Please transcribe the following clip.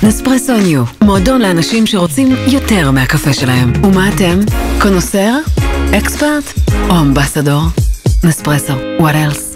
נספרסו ניו, מועדון לאנשים שרוצים יותר מהקפה שלהם. ומה אתם? קונוסר? אקספרט? או אמבסדור? נספרסו, what else?